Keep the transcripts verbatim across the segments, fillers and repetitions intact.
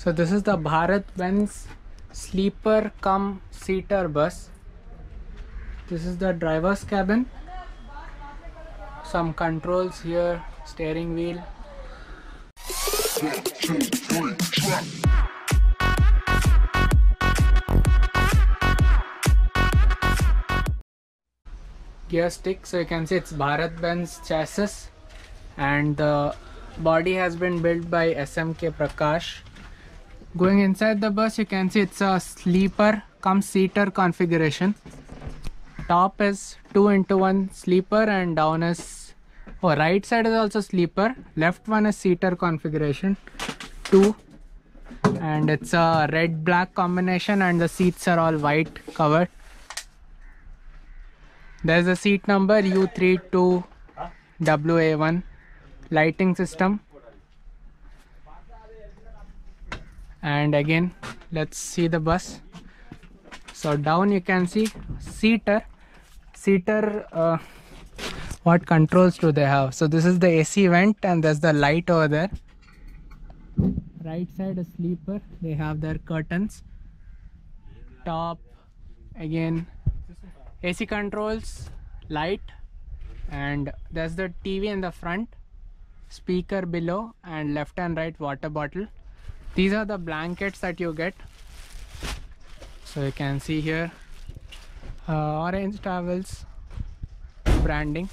So this is the Bharat-Benz sleeper cum seater bus. This is the driver's cabin. Some controls here, steering wheel. One, two, three, drop. Gear stick, so you can see it's Bharat-Benz chassis, and the body has been built by S M K Prakash. Going inside the bus, you can see it's a sleeper cum seater configuration. Top is two into one sleeper, and down is, oh, right side is also sleeper, left one is seater configuration two, and it's a red black combination, and the seats are all white covered. There's a seat number U three two W A one. Lighting system, and again let's see the bus. So down you can see seater seater uh, what controls do they have? So this is the A C vent, and there's the light over there. Right side is sleeper, they have their curtains. Top, again A C controls, light, and there's the T V in the front, speaker below, and left and right water bottle. These are the blankets that you get. So you can see here uh, orange towels, branding.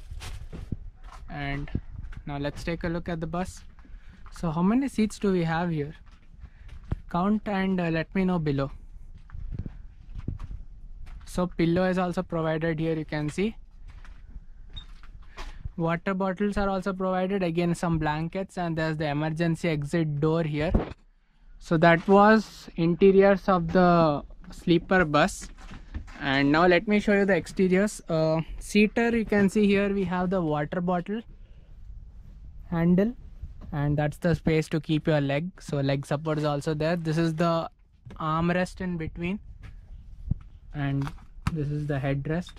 And now let's take a look at the bus. So how many seats do we have here? Count and uh, let me know below. So pillow is also provided here, you can see. Water bottles are also provided, again some blankets, and there's the emergency exit door here. So that was interiors of the sleeper bus, and now let me show you the exteriors. Uh, seater, you can see here we have the water bottle handle, and that's the space to keep your leg, so leg support is also there. This is the armrest in between, and this is the headrest.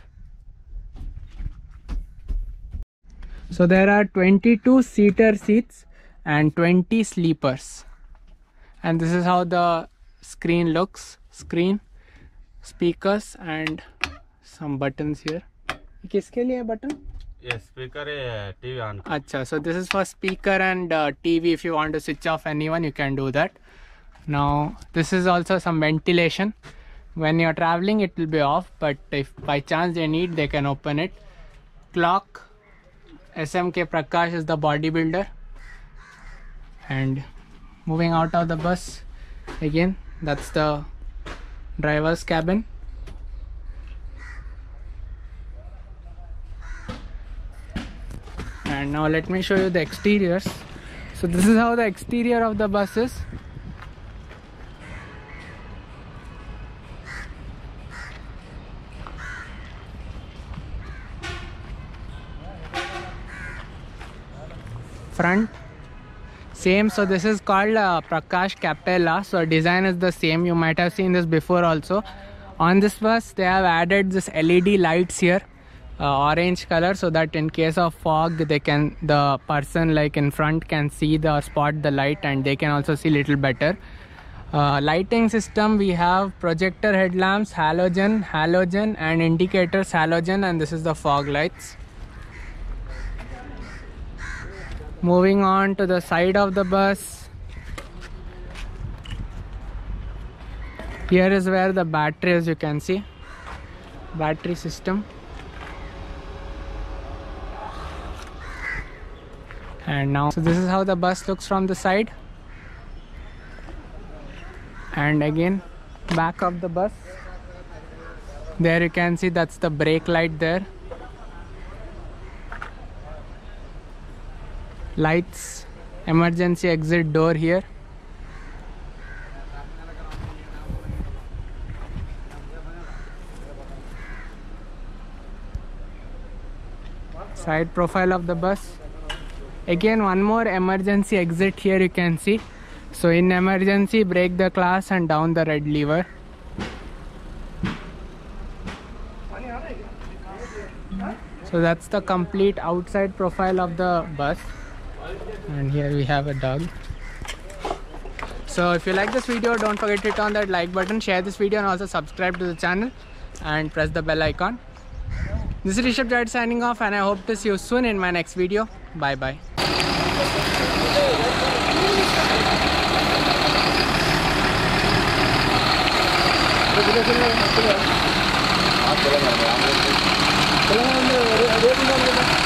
So there are twenty-two seater seats and twenty sleepers, and this is how the screen looks. Screen, speakers, and some buttons here. किसके लिए button? Yes, speaker है, T V on. अच्छा, so this is for speaker and uh, T V. If you want to switch off anyone, you can do that. Now this is also some ventilation. When you're traveling it will be off, but if by chance they need, they can open it. Clock, S M K Prakash is the bodybuilder. And moving out of the bus, again that's the driver's cabin. And now let me show you the exteriors. So this is how the exterior of the bus is. Front, same. So this is called uh, Prakash Capella. So design is the same, you might have seen this before also. On this bus they have added this L E D lights here, uh, orange color, so that in case of fog they can, the person like in front can see the spot the light, and they can also see little better. Uh, lighting system, we have projector headlamps, halogen halogen and indicators halogen, and this is the fog lights. Moving on to the side of the bus, here is where the battery is, you can see battery system. And now, so this is how the bus looks from the side. And again back of the bus, there you can see that's the brake light there. Lights, emergency exit door here. Side profile of the bus. Again one more emergency exit here, you can see. So in emergency, break the glass and down the red lever. So that's the complete outside profile of the bus. And here we have a dog. So if you like this video, don't forget to hit on that like button, share this video, and also subscribe to the channel and press the bell icon. This is Rishabh Jad signing off, and I hope to see you soon in my next video. Bye bye. Kalau